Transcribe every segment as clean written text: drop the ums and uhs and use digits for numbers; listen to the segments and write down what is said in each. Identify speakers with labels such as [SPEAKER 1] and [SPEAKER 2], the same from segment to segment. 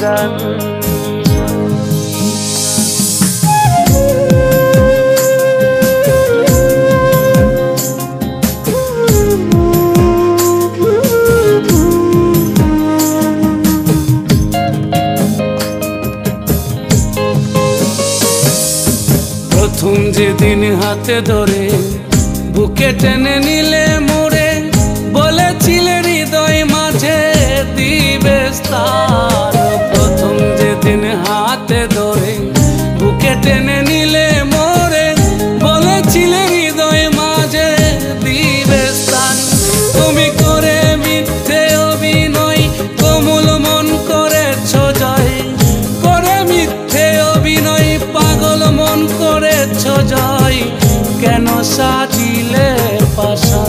[SPEAKER 1] প্রতিদান। প্রথম যেদিন হাতে ধরে বুকে টেনে নিলে মোরে, বলেছিলে হৃদয় মাঝে দিবে স্থান। প্রথম যেদিন হাতে ধরে বুকে টেনে নিলে মোরে, বলেছিলে হৃদয় মাঝে দিবে স্থান। তুমি করে মিথ্যে অভিনয় কোমল মন করেছ জয়, করে মিথ্যে অভিনয় পাগল মন করেছ জয়। কেন সাজিলে পাষাণ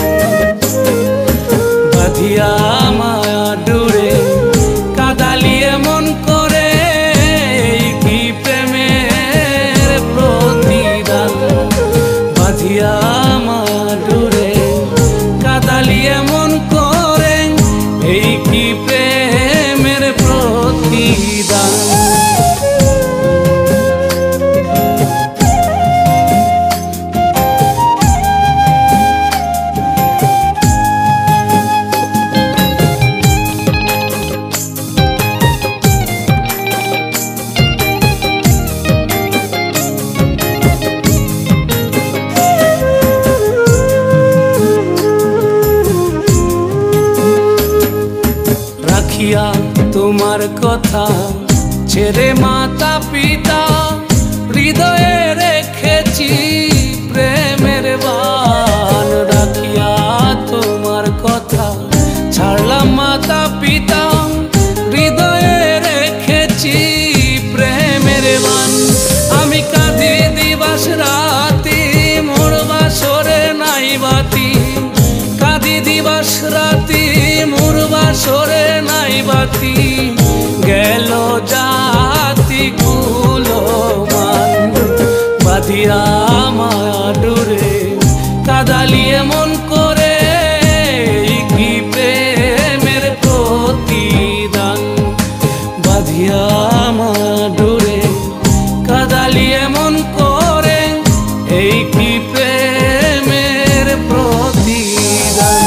[SPEAKER 1] বাঁধিয়া মায়া ডুরে, কাদালিয়ে মন করে কি প্রেমের প্রতিদান। বাঁধিয়া মায়া ডুরে, কাদালিয়ে মন করে এই কি প্রেমের প্রতিদান। রাখিয়া তোমার কথা ছেড়ে মাতা পিতা, হৃদয়ে রেখেছি প্রেমের বান। রাখিয়া তোমার কথা ছাড়লাম মাতা পিতা, হৃদয়ে রেখেছি প্রেমের বান। আমি কাঁদি দিবাস রাতি, মোর বাসরে নাই বাতি। কাঁদি দিবাস রাতি, মোর বাসরে নাই বাতি। গেল জাতি কুলো মান, বাঁধিয়া মায়া ডুরে, কাদালিয়ে মন করে কি প্রেমের প্রতিদান। বাঁধিয়া মায়া ডুরে, কাদালিয়ে মন করে এই কি প্রেমের প্রতিদান।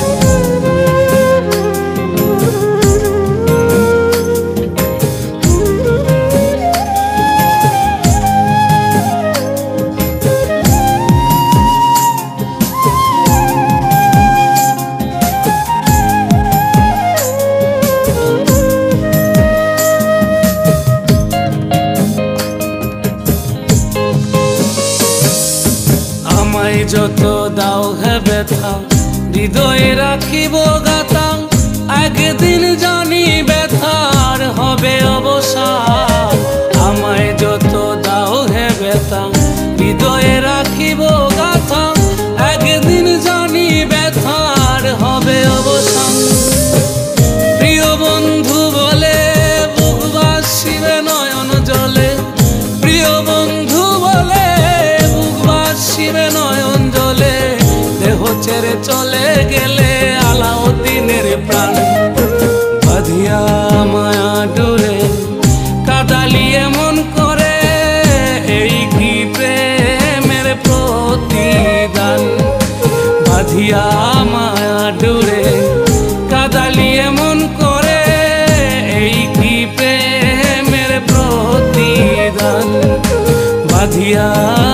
[SPEAKER 1] আমায় যত দাও হে ব্যথা, হৃদয়ে রাখিব গাথা। একদিন জানি ব্যথার হবে অবসান। আমায় যত দাও হে ব্যথা, হৃদয়ে রাখিব গাথা। একদিন জানি ব্যথার হবে অবসান। প্রিয় বন্ধু বলে বুক বাসিবে নয়ন জলে, প্রিয় বন্ধু বলে বুক বাসিবে নয়ন জলে। দেহ ছেড়ে চলে গেলে আলাউদ্দিনের প্রাণ। বাঁধিয়া মায়া ডোরে, কাদালিয়ে মন করে এই কি প্রেমের প্রতিদান। বাঁধিয়া মায়া ডোরে, কাদালিয়ে মন করে এই কি প্রেমের প্রতিদান। বাঁধিয়া